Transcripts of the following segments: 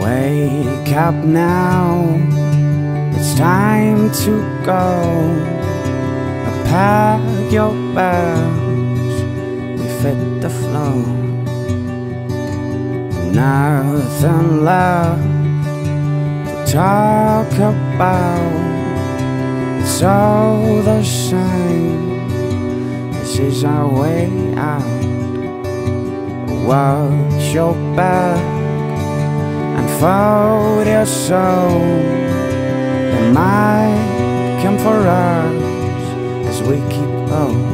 Wake up now, it's time to go. Pack your bags, we fit the flow. Nothing left to talk about. It's all the same, this is our way out. Watch your back and fold your soul. It might come for us as we keep hope.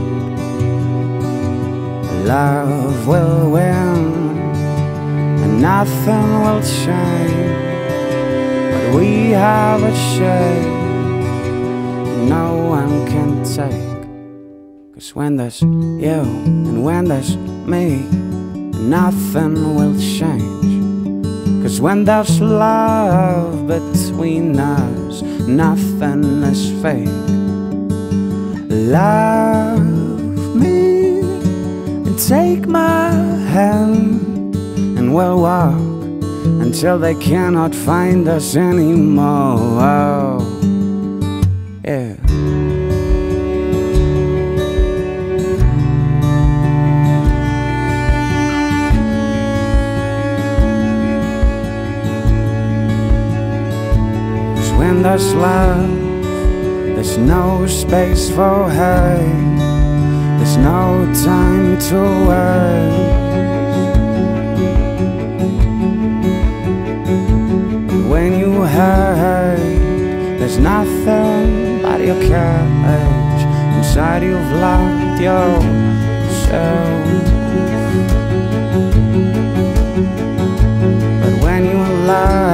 Love will win and nothing will change, but we have a shade no one can take. 'Cause when there's you and when there's me, nothing will change. 'Cause when there's love between us, nothing is fake. Love me and take my hand, and we'll walk until they cannot find us anymore. Oh, yeah. When there's love, there's no space for hate. There's no time to wait. When you hate, there's nothing but your cage. Inside you've locked yourself. But when you lie,